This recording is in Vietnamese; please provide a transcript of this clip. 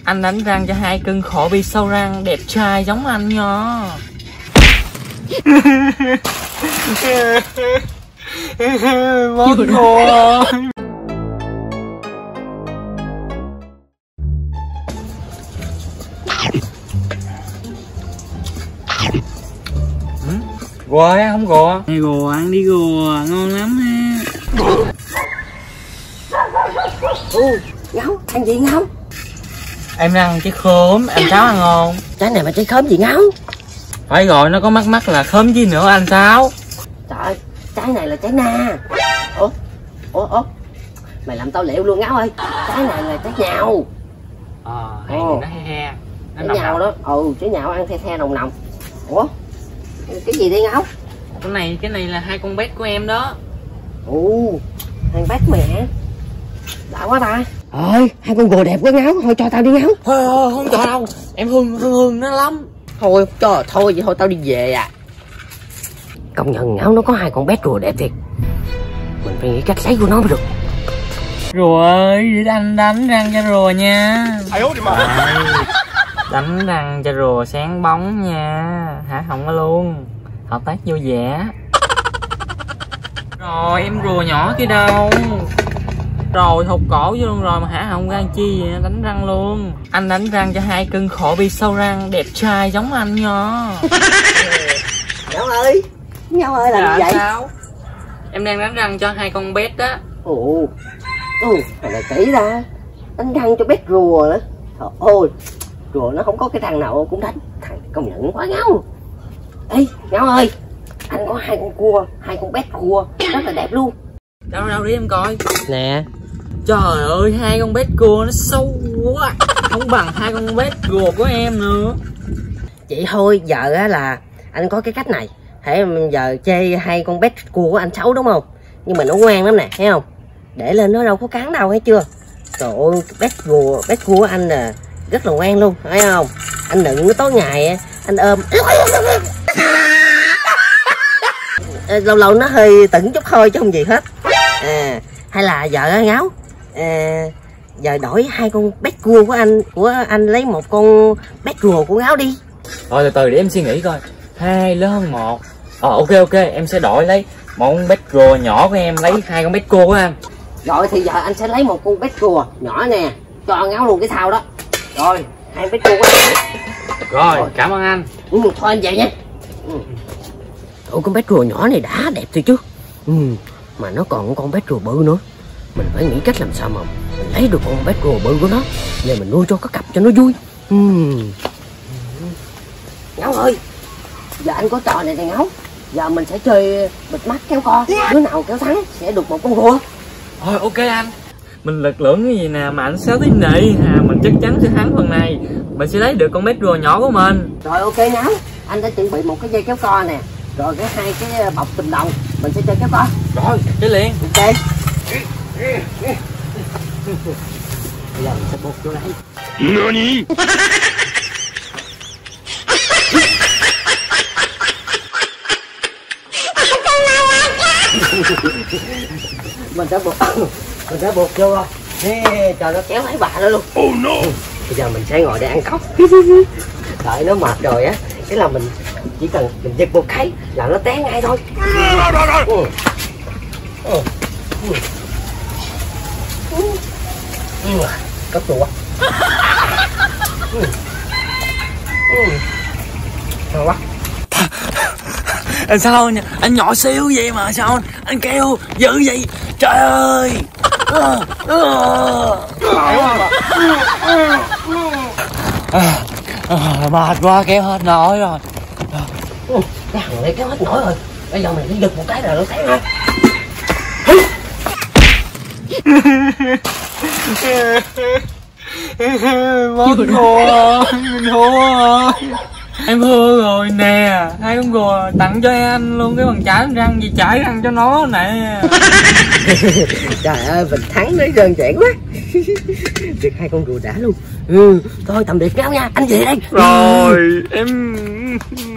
Anh đánh răng cho hai cưng khổ bị sâu răng đẹp trai giống anh nha. Mất rồi. Gùa hay không gùa? Hey, gùa, ăn đi gùa, ngon lắm ha. Ngáo, ăn gì Ngáo? Em ăn trái khóm, anh Sáu ăn ngon. Trái này mà trái khóm gì Ngáo? Phải rồi, nó có mắt là khóm gì nữa anh Sáu. Trời ơi, trái này là trái na. Ủa, mày làm tao liệu luôn Ngáo ơi. Trái này là trái nhào. Hay nó he. Trái nhào đó, trái nhào ăn the nồng nồng. Ủa, cái gì đây Ngáo? Cái này là hai con bé của em đó. Hai bác mẹ. Đã quá ta. Hai con gồ đẹp quá Ngáo, thôi cho tao đi Ngáo. Thôi không cho đâu, em hương nó lắm. Thôi cho thôi vậy thôi tao đi về à. Công nhận Ngáo nó có hai con bé rùa đẹp thiệt. Mình phải nghĩ cách lấy của nó mới được. Rùa ơi, để anh đánh răng cho rùa nha. Đánh răng cho rùa sáng bóng nha. Hả không có luôn. Hợp tác vui vẻ. Rồi em rùa nhỏ kia đâu. Rồi thụt cổ vô luôn rồi mà hả không gan chi vậy? Đánh răng luôn. Anh đánh răng cho hai cưng khổ bị sâu răng đẹp trai giống anh nha. Ngáo ơi làm gì vậy? Sao? Em đang đánh răng cho hai con bé đó. Thằng này kỹ ra. Đánh răng cho bé rùa nữa. Trời ơi, rùa nó không có cái thằng nào cũng đánh. Thằng công nhận quá Ngáo. Ê Ngáo ơi, anh có hai con cua, hai con bé cua rất là đẹp luôn. Đâu đi em coi. Nè. Trời ơi, hai con bé cua nó xấu quá. Không bằng hai con bé rùa của em nữa. Vậy thôi, giờ á là anh có cái cách này. Thế giờ chê hai con bé cua của anh xấu đúng không? Nhưng mà nó ngoan lắm nè, thấy không? Để lên nó đâu có cắn đâu, thấy chưa? Trời ơi, bé cua của anh nè rất là ngoan luôn, thấy không? Anh đừng có tối ngày anh ôm. Lâu lâu nó hơi tửng chút thôi chứ không gì hết. Hay là giờ Ngáo, giờ đổi hai con bé cua của anh lấy một con bé rùa của Ngáo đi. Thôi từ để em suy nghĩ coi. Hai lớn hơn một. Ok em sẽ đổi lấy một con bé rùa nhỏ của em lấy hai con bé cua của anh. Rồi thì giờ anh sẽ lấy một con bé rùa nhỏ nè cho Ngáo luôn cái thau đó. Rồi hai bé cua của anh. Rồi cảm ơn anh. Thôi anh về nha. Con bé rùa nhỏ này đã đẹp thôi chứ. Mà nó còn con bé rùa bự nữa. Mình phải nghĩ cách làm sao mà mình lấy được con bé rùa bự của nó để mình nuôi cho có cặp cho nó vui. Ngáo ơi, giờ anh có trò này nè Ngáo. Giờ mình sẽ chơi bịt mắt kéo co. Đứa nào kéo thắng sẽ được một con rùa. Thôi ok anh. Mình lực lượng cái gì nè mà anh Sáu tín nị mình chắc chắn sẽ thắng phần này. Mình sẽ lấy được con bé rùa nhỏ của mình. Rồi ok Ngáo, anh đã chuẩn bị một cái dây kéo co nè. Rồi hai cái bọc tùm đồng. Mình sẽ chơi kéo co. Rồi chơi liền. Ok. Bây giờ mình sẽ buộc vô đây. Nani? Mình đã buộc vô rồi. Trời nó kéo lấy bà đó luôn. Oh no. Bây giờ mình sẽ ngồi để ăn cốc. Đợi nó mệt rồi á, cái là mình chỉ cần mình giật một cái là nó té ngay thôi. Cốc rùa. Ngon quá. Sao anh nhỏ xíu vậy mà sao anh kêu dữ vậy? Trời ơi. Mệt quá kéo hết nổi rồi. Cái thằng này kéo hết nổi rồi. Bây giờ mình chỉ giật một cái là nó té ngay. Mất rồi, mình thua rồi. Em thua rồi nè. Hai con rùa tặng cho anh luôn cái bằng chải răng gì chải răng cho nó nè. Trời ơi mình thắng nó đơn giản quá. Được hai con rùa đã luôn. Thôi tạm biệt Ngáo nha, anh về đây. Rồi em